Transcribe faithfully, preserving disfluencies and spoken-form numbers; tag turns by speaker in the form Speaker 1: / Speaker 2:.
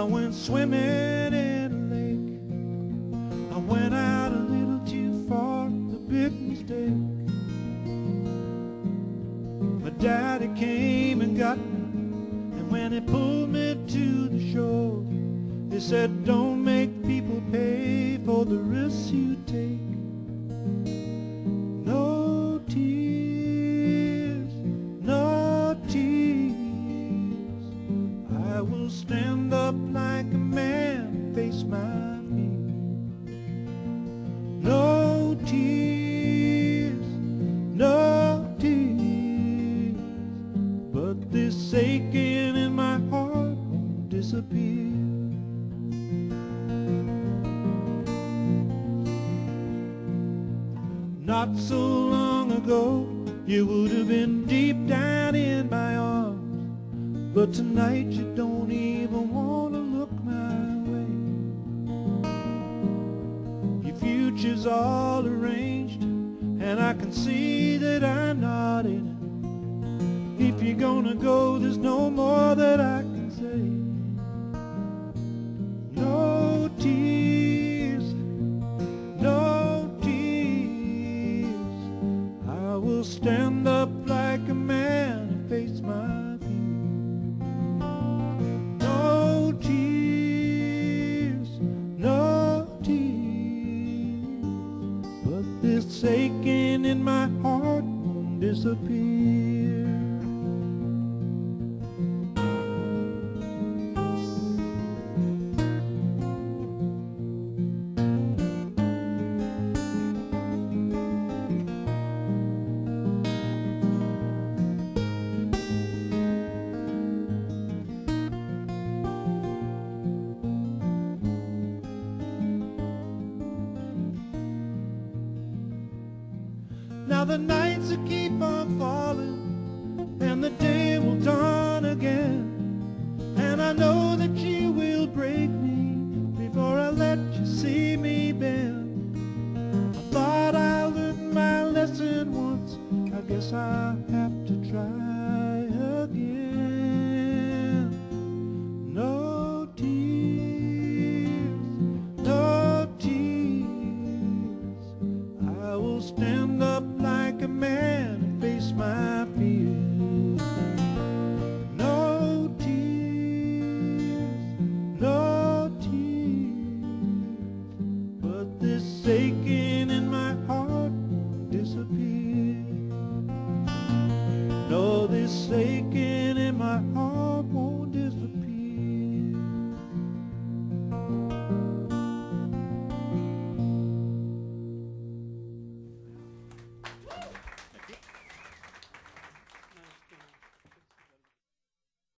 Speaker 1: went swimming in a lake. I went out a little too far, a big mistake. My daddy came and got me, and when he pulled me to the shore, he said, don't make people pay for the risks you take. No tears, no tears. I will stand up like a man and face my fear. No tears, no tears. But this aching in my heart won't disappear. Not so long ago, you would have been deep down in my arms, but tonight you don't even want to look my way. Your future's all arranged, and I can see that I'm not in it. If you're gonna go, there's no more that I can say. No tears, no tears. I will stand up like a man and face my fear. No tears, no tears. But this aching in my heart won't disappear. Now the nights will keep on falling, and the day will dawn again, and I know that you will break me before I let you see me bend. I thought I learned my lesson once, I guess I have to try